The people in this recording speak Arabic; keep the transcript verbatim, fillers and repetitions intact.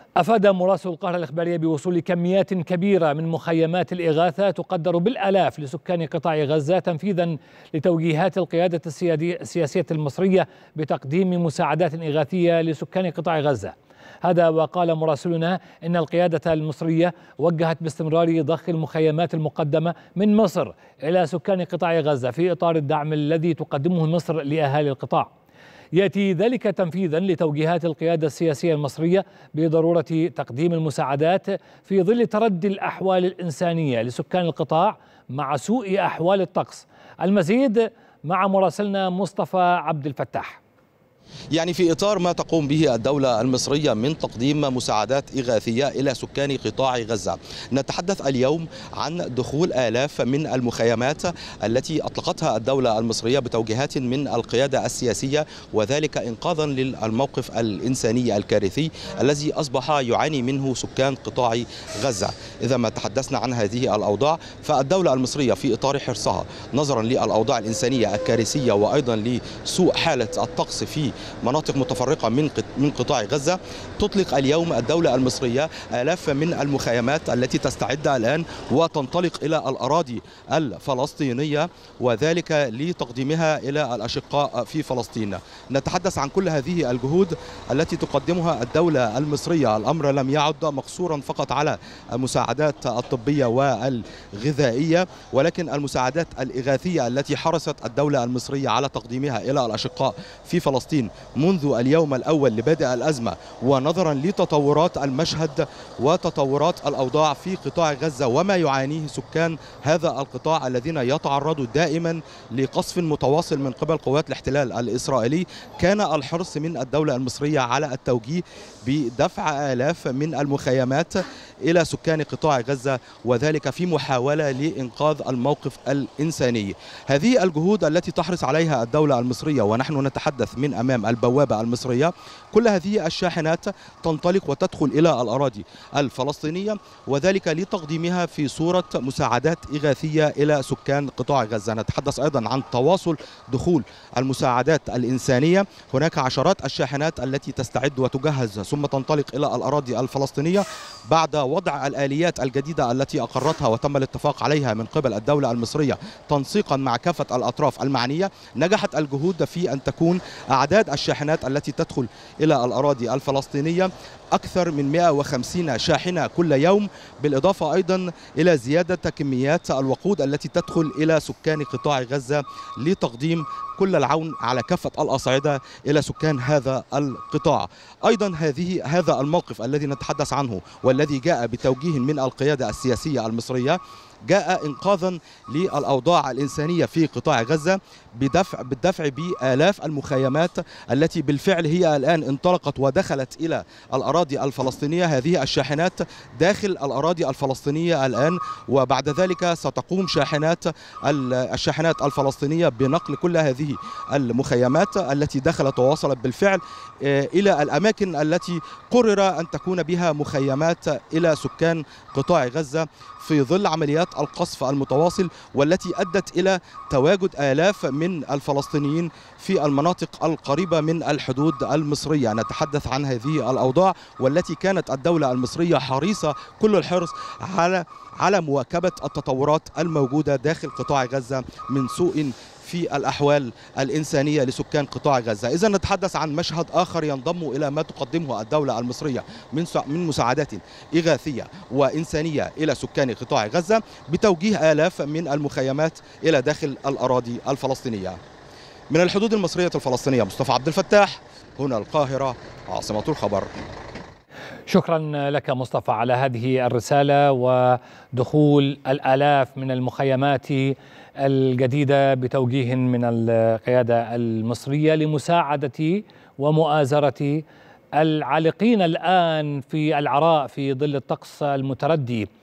أفاد مراسل القاهرة الإخبارية بوصول كميات كبيرة من مخيمات الإغاثة تقدر بالآلاف لسكان قطاع غزة تنفيذا لتوجيهات القيادة السياسية المصرية بتقديم مساعدات إغاثية لسكان قطاع غزة. هذا وقال مراسلنا إن القيادة المصرية وجهت باستمرار ضخ المخيمات المقدمة من مصر إلى سكان قطاع غزة في إطار الدعم الذي تقدمه مصر لأهالي القطاع. يأتي ذلك تنفيذا لتوجيهات القيادة السياسية المصرية بضرورة تقديم المساعدات في ظل تردي الأحوال الإنسانية لسكان القطاع مع سوء أحوال الطقس. المزيد مع مراسلنا مصطفى عبد الفتاح. يعني في إطار ما تقوم به الدولة المصرية من تقديم مساعدات إغاثية إلى سكان قطاع غزة، نتحدث اليوم عن دخول آلاف من المخيمات التي أطلقتها الدولة المصرية بتوجيهات من القيادة السياسية، وذلك إنقاذا للموقف الإنساني الكارثي الذي أصبح يعاني منه سكان قطاع غزة. إذا ما تحدثنا عن هذه الأوضاع فالدولة المصرية في إطار حرصها نظرا للأوضاع الإنسانية الكارثية وأيضا لسوء حالة الطقس في مناطق متفرقة من من قطاع غزة، تطلق اليوم الدولة المصرية آلاف من المخيمات التي تستعد الآن وتنطلق إلى الأراضي الفلسطينية، وذلك لتقديمها إلى الأشقاء في فلسطين. نتحدث عن كل هذه الجهود التي تقدمها الدولة المصرية. الأمر لم يعد مقصورا فقط على المساعدات الطبية والغذائية، ولكن المساعدات الإغاثية التي حرصت الدولة المصرية على تقديمها إلى الأشقاء في فلسطين منذ اليوم الأول لبدء الأزمة، ونظرا لتطورات المشهد وتطورات الأوضاع في قطاع غزة وما يعانيه سكان هذا القطاع الذين يتعرضوا دائما لقصف متواصل من قبل قوات الاحتلال الإسرائيلي، كان الحرص من الدولة المصرية على التوجيه بدفع آلاف من المخيمات إلى سكان قطاع غزة، وذلك في محاولة لإنقاذ الموقف الإنساني. هذه الجهود التي تحرص عليها الدولة المصرية ونحن نتحدث من أمام البوابة المصرية، كل هذه الشاحنات تنطلق وتدخل إلى الأراضي الفلسطينية، وذلك لتقديمها في صورة مساعدات إغاثية إلى سكان قطاع غزة. نتحدث أيضا عن تواصل دخول المساعدات الإنسانية، هناك عشرات الشاحنات التي تستعد وتجهز ثم تنطلق إلى الأراضي الفلسطينية بعد وضع الآليات الجديدة التي أقرتها وتم الاتفاق عليها من قبل الدولة المصرية تنسيقا مع كافة الأطراف المعنية. نجحت الجهود في أن تكون أعداد الشاحنات التي تدخل إلى الأراضي الفلسطينية أكثر من مئة وخمسين شاحنة كل يوم، بالإضافة أيضا إلى زيادة كميات الوقود التي تدخل إلى سكان قطاع غزة لتقديم كل العون على كافة الأصعدة إلى سكان هذا القطاع. أيضا هذه هذا الموقف الذي نتحدث عنه والذي جاء بتوجيه من القيادة السياسية المصرية جاء إنقاذا للأوضاع الإنسانية في قطاع غزة بدفع بالدفع بآلاف المخيمات التي بالفعل هي الآن انطلقت ودخلت إلى الأراضي الفلسطينية. هذه الشاحنات داخل الأراضي الفلسطينية الآن، وبعد ذلك ستقوم شاحنات الشاحنات الفلسطينية بنقل كل هذه المخيمات التي دخلت ووصلت بالفعل إلى الأماكن التي قرر أن تكون بها مخيمات إلى سكان قطاع غزة في ظل عمليات القصف المتواصل والتي أدت إلى تواجد آلاف من الفلسطينيين في المناطق القريبة من الحدود المصرية. نتحدث عن هذه الأوضاع والتي كانت الدولة المصرية حريصة كل الحرص على على مواكبة التطورات الموجودة داخل قطاع غزة من سوء في الأحوال الإنسانية لسكان قطاع غزة. إذا نتحدث عن مشهد آخر ينضم إلى ما تقدمه الدولة المصرية من من مساعدات إغاثية وإنسانية إلى سكان قطاع غزة بتوجيه آلاف من المخيمات إلى داخل الأراضي الفلسطينية. من الحدود المصرية الفلسطينية، مصطفى عبد الفتاح، هنا القاهرة عاصمة الخبر. شكرا لك مصطفى على هذه الرسالة ودخول الآلاف من المخيمات الجديدة بتوجيه من القيادة المصرية لمساعدة ومؤازرة العالقين الآن في العراء في ظل الطقس المتردي.